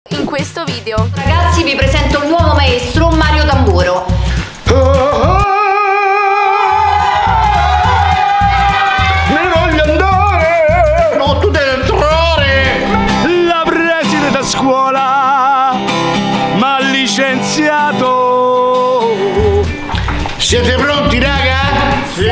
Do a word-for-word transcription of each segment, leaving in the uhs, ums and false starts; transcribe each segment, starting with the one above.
in questo video. Ragazzi, vi presento il nuovo maestro, Mario Tamburo. Oh, oh. Me ne voglio andare! No, tu devi entrare! La preside da scuola m'ha licenziato. Siete pronti, raga? Sì!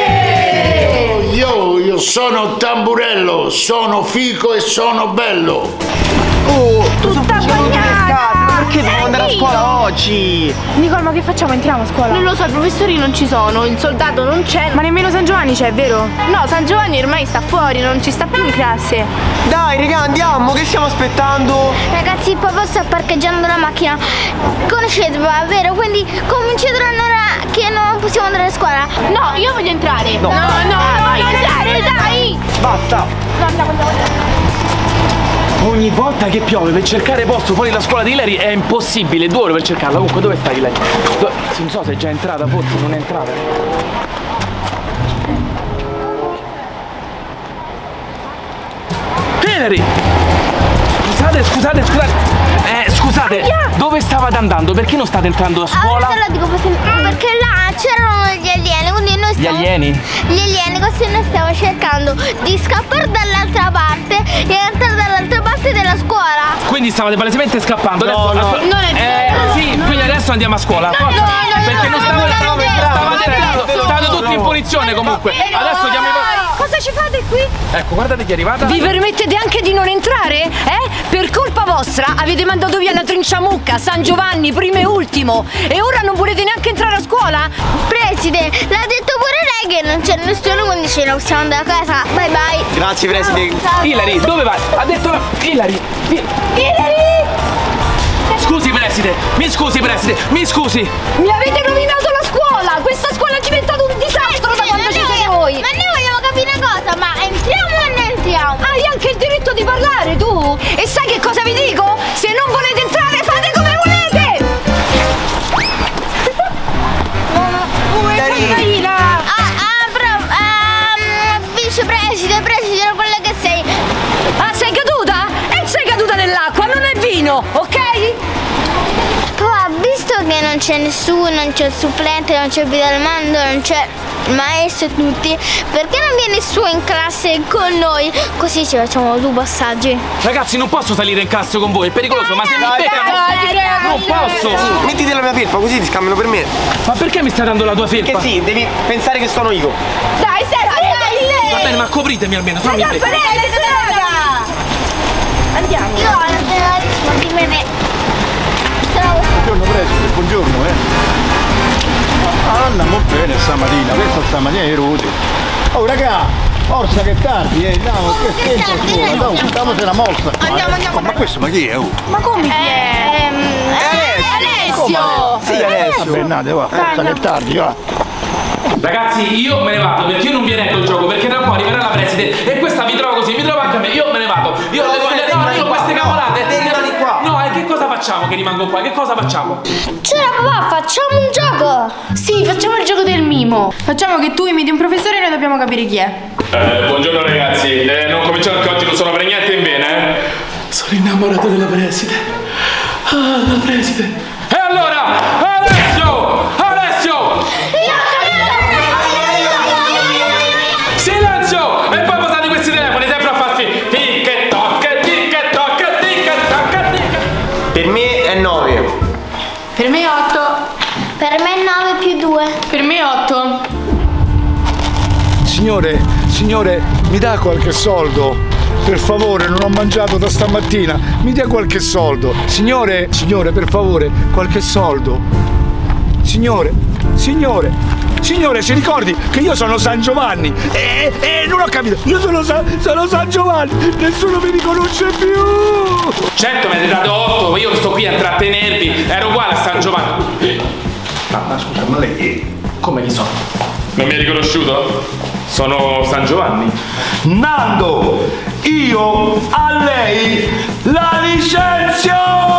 Io, io sono Tamburello, sono fico e sono bello. Oh, tutta bagnata! Perché devo andare a scuola oggi? Nicole, ma che facciamo? Entriamo a scuola? Non lo so, i professori non ci sono, il soldato non c'è. Ma nemmeno San Giovanni c'è, vero? No, San Giovanni ormai sta fuori, non ci sta più in classe. Dai, raga, andiamo, che stiamo aspettando? Ragazzi, il papà sta parcheggiando la macchina. Conoscete papà, vero? Quindi cominciate a ora che non possiamo andare a scuola. No, io voglio entrare. No, no, no, no, voglio entrare, dai! Basta! Ogni volta che piove per cercare posto fuori dalla scuola di Hilary è impossibile, due ore per cercarla. Comunque dove sta Hilary? Dove... Non so se è già entrata, forse non è entrata. Hilary! Scusate, scusate, scusate. Eh, scusate, dove stavate andando? Perché non state entrando a scuola? Allora te lo dico perché là c'erano gli alieni, quindi noi stiamo... Gli alieni? Gli alieni, così noi stiamo cercando di scappare dall'altra parte e entrare dall'altra parte della scuola. Quindi stavate palesemente scappando. No, adesso, no. adesso- Non è eh, vero. sì, No, quindi adesso andiamo a scuola. No, Forza. no, no, Perché no, non no, stavate no, stavate no, stavate no, entrando. no, State no, tutti in punizione comunque. Adesso diamo i vostri. Cosa ci fate qui? Ecco, guardate chi è arrivata. Vi permettete anche di non entrare? Eh? Per colpa vostra avete mandato via la Trinciamucca, San Giovanni, primo e ultimo. E ora non volete neanche entrare a scuola? Preside, l'ha detto pure lei che non c'è nessuno, quindi ce ne possiamo andare a casa. Bye bye. Grazie, preside. Ciao. Hilary, dove vai? Ha detto Hilary. Hilary! Scusi, preside. Mi scusi, preside. Mi scusi. Mi avete rovinato la scuola! Questa scuola è diventata un disastro da quando ci siete voi! Ma noi vogliamo capire una cosa, ma entriamo o non entriamo? Hai anche il diritto di parlare tu! E sai che cosa vi dico? Se non volete entrare fate come volete! Hilary. Ah, ah, però, ehm, vicepreside, preside, quello che sei. Ah, sei caduta? E sei caduta nell'acqua, non è vino, ok? Papà, visto che non c'è nessuno, non c'è il supplente, non c'è il Vidalmando, non c'è il maestro e tutti, perché non vieni su in classe con noi? Così ci facciamo due passaggi. Ragazzi, non posso salire in classe con voi, è pericoloso, ma se mi beccano. Non posso! Mettiti la mia felpa così ti scambiano per me. Ma perché mi stai dando la tua felpa? Che sì, devi pensare che sono io. Dai, sei, Va bene, ma copritemi almeno, fammi vedere. andiamo. Io ho la generalissima di me. Buongiorno preside, buongiorno eh. Andiamo bene stamattina, questa stamattina è rude. Oh raga, forza che tardi, eh, andiamo, che tempo scuola, dai, facciamoci la mossa. Andiamo, andiamo. Oh, ma questo ma chi è? Oh? Ma come chi è? Alessio! Sì, adesso. Bernate, va, forza che tardi, va. Ragazzi, io me ne vado perché io non vi reggo il gioco, perché tra un po' arriverà la preside e questa mi trova così, mi trova anche a me, io me ne vado. Io le voglio, no, io queste cavolate. rimani qua. No, e che cosa facciamo che rimango qua? Che cosa facciamo? C'era papà, facciamo un gioco! Sì, facciamo il gioco del mimo. Facciamo che tu imiti un professore e noi dobbiamo capire chi è. Eh, buongiorno ragazzi, eh, non cominciamo anche oggi, non sono per niente in bene, eh. Sono innamorato della preside. Ah, la preside. E allora, Alessio! Alessio! Silenzio! E poi posate questi telefoni sempre a farsi tic-toc, tic-toc, tic-toc, tic. Per me è nove. Per me otto. Per me nove più due. Per me otto. Signore, signore, mi dà qualche soldo? Per favore, non ho mangiato da stamattina, mi dia qualche soldo. Signore, signore, per favore, qualche soldo. Signore, signore, signore, si ricordi che io sono San Giovanni e, e non ho capito, io sono San, sono San Giovanni, nessuno mi riconosce più. Certo, mi avete dato otto, io sto qui a intrattenervi, ero uguale a San Giovanni. Ma, ma scusa, ma lei è? Come chi sono? Non mi hai riconosciuto? Sono San Giovanni. Nando, io a lei la licenzio!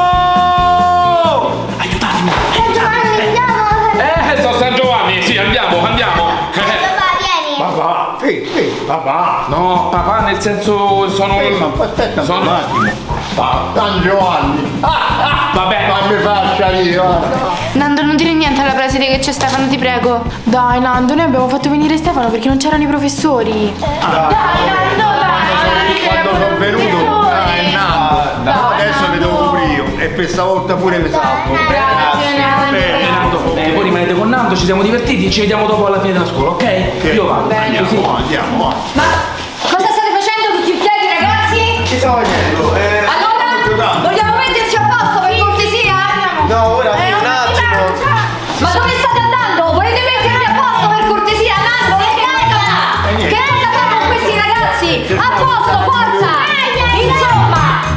Aiutatemi! Giovanni, andiamo! Eh, sono San Giovanni, sì, andiamo, andiamo. Papà, vieni! Papà, sì, sì, papà. No, papà nel senso sono... Ferma, aspetta sono... un attimo. San Giovanni. Vabbè. Ma mi faccia io. Nando, non dire niente alla preside che c'è Stefano, ti prego. Dai, Nando, noi abbiamo fatto venire Stefano perché non c'erano i professori. Dai, Nando, dai. Quando sono venuto, dai, Nando. Adesso mi devo coprire io. E per stavolta pure mi salvo. Bene, Nando. E voi rimanete con Nando, ci siamo divertiti, ci vediamo dopo alla fine della scuola, ok? Io vado. Andiamo, andiamo. Ma cosa state facendo tutti in piedi, ragazzi? Ci stavo facendo? Eh, Allora, vogliamo metterci a posto per cortesia? No, ora sì, un attimo. Ma dove state andando? Volete mettervi a posto per cortesia? Nando, che hai Che hai da fare con questi ragazzi? A posto, forza! Insomma!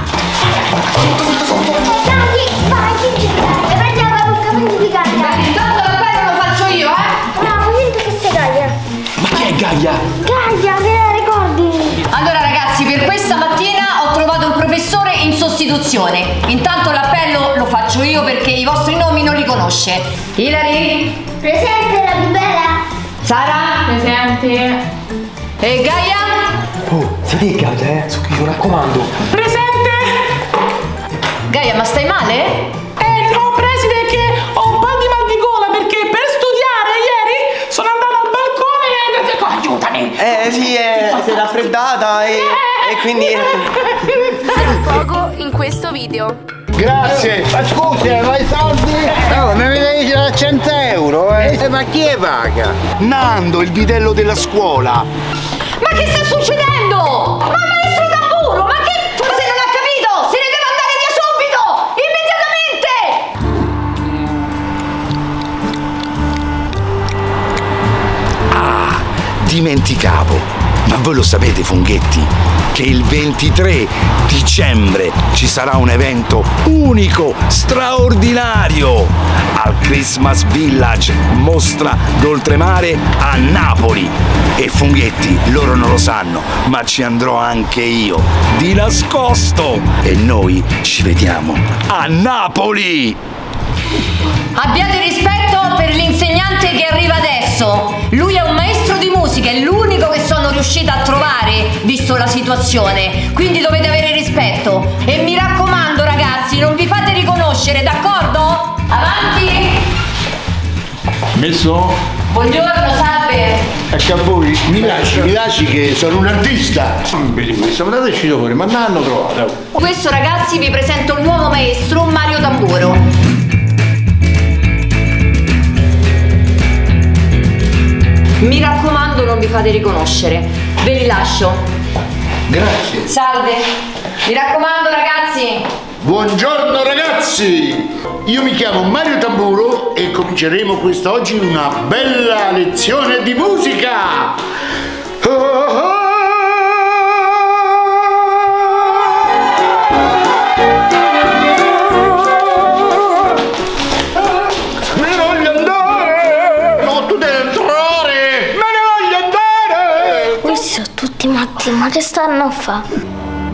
Dai, vai, e prendi la capelli di Gaia. Intanto la bello lo faccio io, eh? No, niente che sei Gaia. Ma chi è Gaia? Gaia, te la ricordi? Allora ragazzi, per questa mattina ho trovato un professore in sostituzione. Intanto l'appello lo faccio io perché i vostri nomi non li conosce. Ilari? Presente la più bella? Sara? Presente. E Gaia? Oh, si dica, eh? Su chi, mi raccomando. Presente. Gaia, ma stai male? Eh no, preside, che ho un po' di mal di gola perché per studiare ieri sono andata al balcone e... Aiutami. Eh sì, eh, si è raffreddata e, e quindi... Poco in questo video. Grazie. Ma scusi, ma i soldi? Oh, mi avete da cento euro, eh? Ma chi è paga? Nando, il bidello della scuola. Ma che sta succedendo? Ma maestro Tamburo, ma che... Forse non ha capito! Se ne deve andare via subito! Immediatamente! Ah, dimenticavo. Ma voi lo sapete, funghetti, che il ventitré dicembre ci sarà un evento unico, straordinario, al Christmas Village, mostra d'oltremare a Napoli. E funghetti, loro non lo sanno, ma ci andrò anche io, di nascosto. E noi ci vediamo a Napoli! Abbiate rispetto per l'insegnante che arriva adesso. Lui è un maestro di musica, è l'unico che sono riuscita a trovare, visto la situazione. Quindi dovete avere rispetto. E mi raccomando, ragazzi, non vi fate riconoscere, d'accordo? Avanti! Messo? Buongiorno, salve! Ecco a voi, mi lasci, mi lasci che sono un artista. Benissimo, dateci fuori, ma non hanno trovato. Questo, ragazzi, vi presento il nuovo maestro, Mario Tamburo. Mi raccomando, non vi fate riconoscere. Ve li lascio. Grazie. Salve. Mi raccomando, ragazzi. Buongiorno ragazzi, io mi chiamo Mario Tamburo e cominceremo quest'oggi una bella lezione di musica. Oh, oh. Me ne voglio andare. No, tu devi entrare. Me ne voglio andare. Questi sono tutti matti, ma che stanno a fare?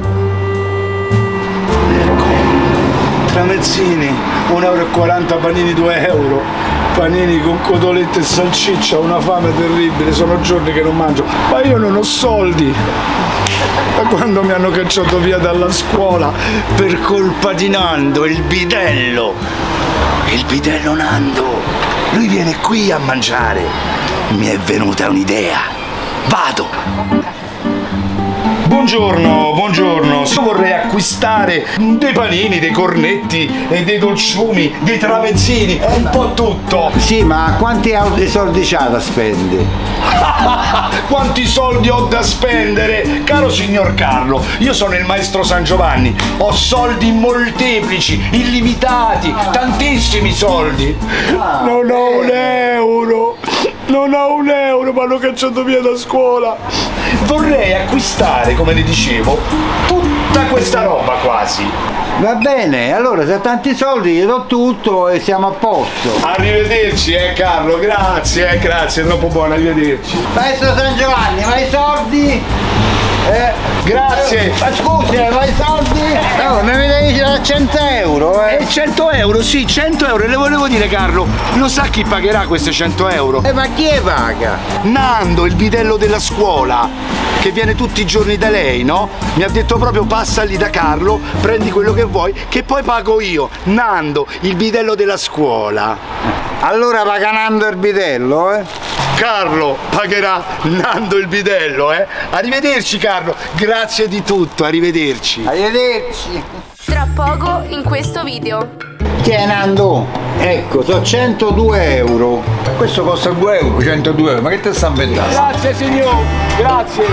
Tramezzini, un euro e quaranta, panini due euro, panini con cotolette e salsiccia, una fame terribile, sono giorni che non mangio, ma io non ho soldi. Da quando mi hanno cacciato via dalla scuola per colpa di Nando, il bidello. Il bidello Nando, lui viene qui a mangiare. Mi è venuta un'idea. Vado. Buongiorno, buongiorno. Io vorrei acquistare dei panini, dei cornetti, e dei dolciumi, dei tramezzini, un po' tutto. Sì, ma quanti soldi c'ha da spendere? Quanti soldi ho da spendere? Caro signor Carlo, io sono il maestro San Giovanni, ho soldi molteplici, illimitati, tantissimi soldi. Non ho un euro, non ho un euro, mi hanno cacciato via da scuola. Vorrei acquistare, come le dicevo, tutta questa roba quasi. Va bene, allora se ha tanti soldi gli do tutto e siamo a posto. Arrivederci, eh Carlo, grazie, eh, grazie, è troppo buono, arrivederci. Maestro San Giovanni, ma i soldi? Eh, grazie. Eh, ma scusi, ma i soldi? No, mi devi dire cento euro, eh. E cento euro, sì, cento euro. E le volevo dire, Carlo, lo sa chi pagherà questi cento euro? Eh, ma chi paga? Nando, il bidello della scuola, che viene tutti i giorni da lei, no? Mi ha detto proprio passa lì da Carlo, prendi quello che vuoi, che poi pago io. Nando, il bidello della scuola. Allora paga Nando il bidello, eh? Carlo pagherà Nando il bidello, eh? Arrivederci Carlo, grazie di tutto, arrivederci. Arrivederci. Tra poco in questo video. Chi è Nando? Ecco, sono centodue euro. Questo costa due euro, centodue euro, ma che te sta inventando? Grazie signor, grazie.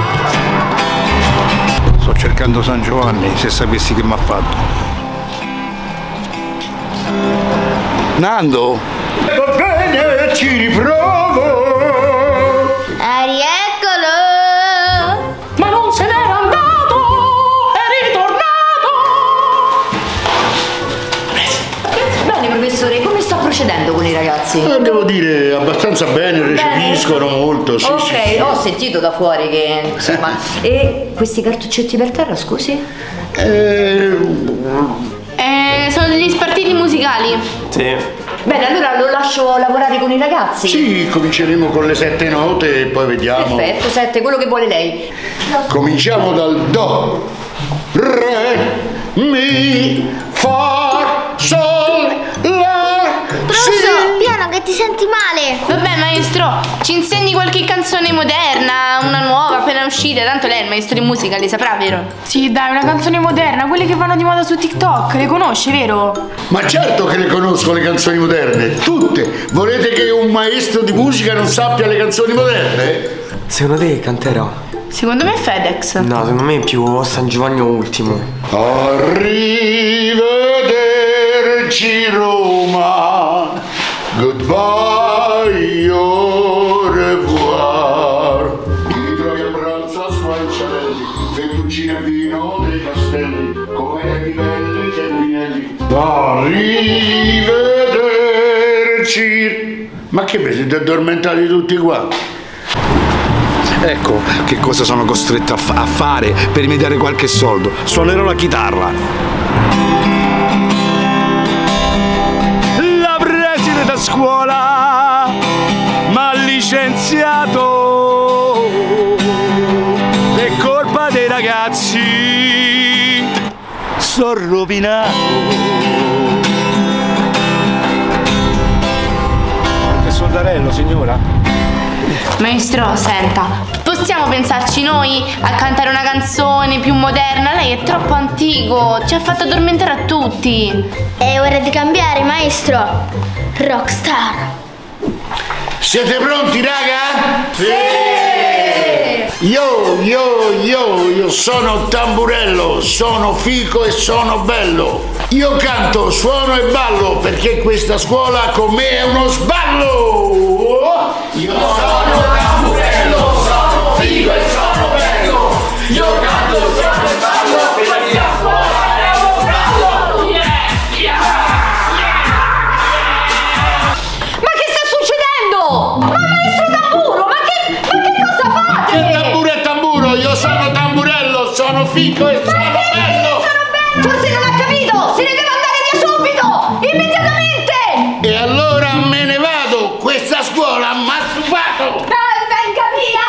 Sto cercando San Giovanni, se sapessi che mi ha fatto. Nando? Va bene, ci riprovo. Rieccolo! Ma non se n'era andato! È ritornato! Bene, professore, come sta procedendo con i ragazzi? Eh, devo dire abbastanza bene, recepiscono molto, sì, ok, sì, sì. ho sentito da fuori che insomma. E questi cartuccetti per terra, scusi? Eh, Eh, sono degli spartiti musicali. Sì. Bene, allora lo lascio lavorare con i ragazzi. sì, cominceremo con le sette note e poi vediamo. Perfetto, sette, quello che vuole lei. Cominciamo dal Do, Re, Mi, Fa, Sol, La, Pronto? Si. Piano che ti senti male! Vabbè maestro, ci insegni qualche canzone moderna, una nuova appena uscita, tanto lei è il maestro di musica, li saprà, vero? Sì, dai, una canzone moderna, quelle che vanno di moda su TikTok, le conosci, vero? Ma certo che le conosco le canzoni moderne, tutte. Volete che un maestro di musica non sappia le canzoni moderne? Secondo te canterò? Secondo me è FedEx. No, secondo me è più San Giovanni ultimo. Arrivederci Roma, goodbye, au revoir. Mi trovi a pranzo a Squarciarelli, fettuccine e vino dei castelli, come livelli che Pinelli. Arrivederci. Ma che vi siete addormentati tutti qua? Ecco che cosa sono costretto a, fa- a fare per rimediare qualche soldo. Suonerò la chitarra. La preside da scuola m'ha licenziato. È colpa dei ragazzi. Sono rovinato. Che soldarello, signora? Maestro, senta, possiamo pensarci noi a cantare una canzone più moderna? Lei è troppo antico, ci ha fatto addormentare a tutti. È ora di cambiare, maestro! Rockstar! Siete pronti, raga? Sì! Yo, yo, yo, io sono Tamburello, sono fico e sono bello. Io canto, suono e ballo perché questa scuola con me è uno sballo. Io sono Tamburello, sono figo e sono bello. Io canto, suono e ballo perché questa scuola è uno sballo. Yeah, yeah, yeah. Ma che sta succedendo? Ma maestro Tamburo, ma che, ma che cosa fate? Che tamburo è tamburo, io sono Tamburello, sono fico e sono bello. Forse non ha capito! Se ne deve andare via subito! Immediatamente! E allora me ne vado! Questa scuola m'ha stufato! Dai, venga via!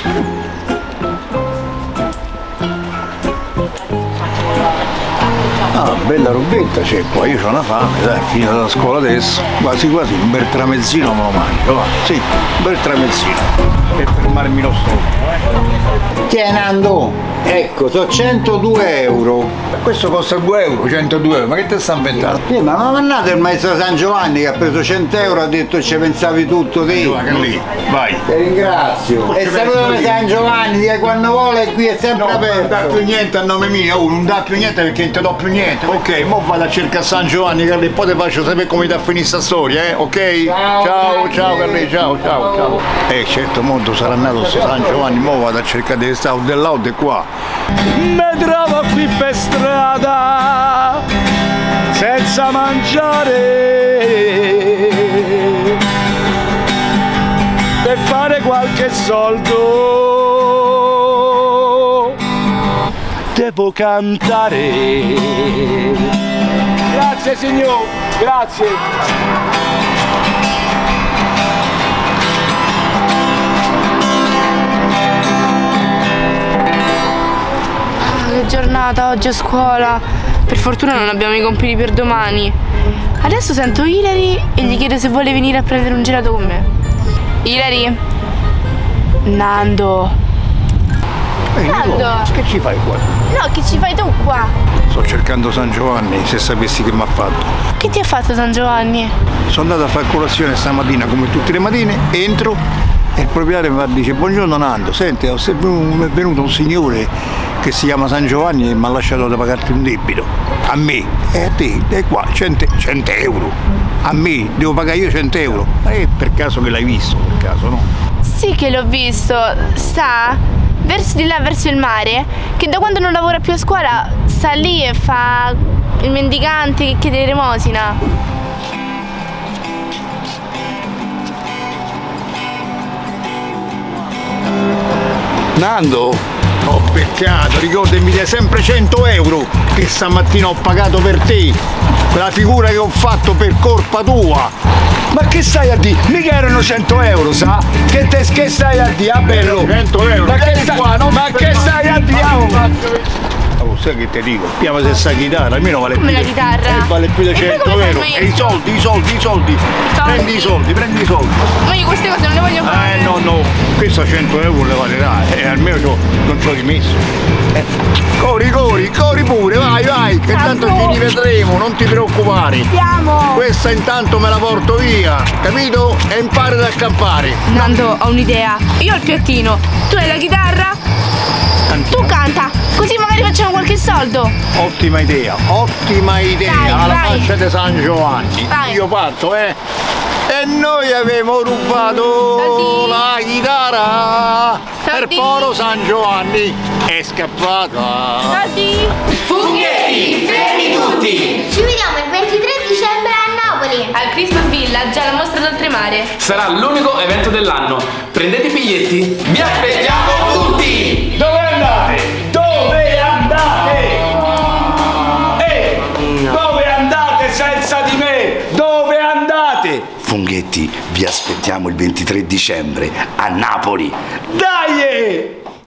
Ah, bella robetta c'è qua, io ho una fame, dai, finita la scuola adesso. Quasi quasi un bel tramezzino me lo mangio, va. Sì, un bel tramezzino. Per fermarmi lo stomaco. Chi è Nando? Ecco, sono centodue euro. Questo costa due euro, centodue euro, ma che te sta inventando? Sì, ma non è andato il maestro San Giovanni che ha preso cento euro e ha detto ci pensavi tutto te. Giovanni, lì, vai. Ti ringrazio. E salutami San Giovanni, di quando vuole qui è sempre No, aperto. non dà più niente a nome mio, oh, non dà più niente perché non ti do più niente. Ok, mo vado a cercare San Giovanni, Carli, e poi ti faccio sapere come ti ha finito sta storia, eh? Ok? Ciao, ciao, grazie. ciao Carli, ciao, ciao, ciao. Eh, certo mondo sarà nato sto San Giovanni, mo vado a cercare di stare dell'auto qua. Mi trovo qui per strada, senza mangiare, per fare qualche soldo. devo cantare. Grazie signor, grazie. Ah, che giornata oggi a scuola. Per fortuna non abbiamo i compiti per domani. Adesso sento Hilary e gli chiedo se vuole venire a prendere un gelato con me. Hilary? Nando. Ehi, Nando. Nico, che ci fai qua? No, che ci fai tu qua? Sto cercando San Giovanni, se sapessi che mi ha fatto. Che ti ha fatto San Giovanni? Sono andato a fare colazione stamattina come tutte le mattine, entro e il proprietario mi dice: buongiorno Nando, senti, è venuto un signore che si chiama San Giovanni e mi ha lasciato da pagarti un debito. A me, e a te, e qua, cento euro. A me, devo pagare io cento euro. Ma è per caso che l'hai visto, per caso, no? Sì che l'ho visto, sta verso di là, verso il mare, che da quando non lavora più a scuola sta lì e fa il mendicante che chiede l'elemosina. Nando? Oh peccato, ricorda mi dai sempre cento euro che stamattina ho pagato per te, quella figura che ho fatto per colpa tua. Ma che stai a dire? Mica erano cento euro, sa? Che, te, che stai a dire? Ah bello! cento euro, ma che, sta, qua, non ma che stai a dire? Oh, sai che ti dico? Piama se sta chitarra, almeno vale come più. la chitarra? Eh, vale più di cento euro. E i soldi, i soldi, i soldi. Prendi i soldi, prendi i soldi. Ma io queste cose non le voglio fare. Eh no, no, questo cento euro le valerà, e eh, almeno io non ci ho rimesso. Eh. Corri, corri, corri pure, vai, vai, che tanto ci rivedremo, non ti preoccupare. Andiamo! Questa intanto me la porto via, capito? E impari ad accampare. Nando, ho un'idea. Io ho il piattino, tu hai la chitarra, Cantina. Tu canta, così magari facciamo qualche soldo. Ottima idea, ottima idea, Dai, alla vai. faccia di San Giovanni. Vai. Io parto, eh. E noi abbiamo rubato Soldi. la chitarra per Soldi. Poro San Giovanni è scappata. Soldi. Funghetti, fermi tutti! Ci vediamo il ventitré dicembre a Napoli. Al Christmas Village, alla mostra d'oltremare. Sarà l'unico evento dell'anno. Prendete i biglietti, vi aspettiamo tutti! Dove andate? Dove andate? Ehi, dove andate senza di me? Dove andate? Funghetti, vi aspettiamo il ventitré dicembre a Napoli. Dai!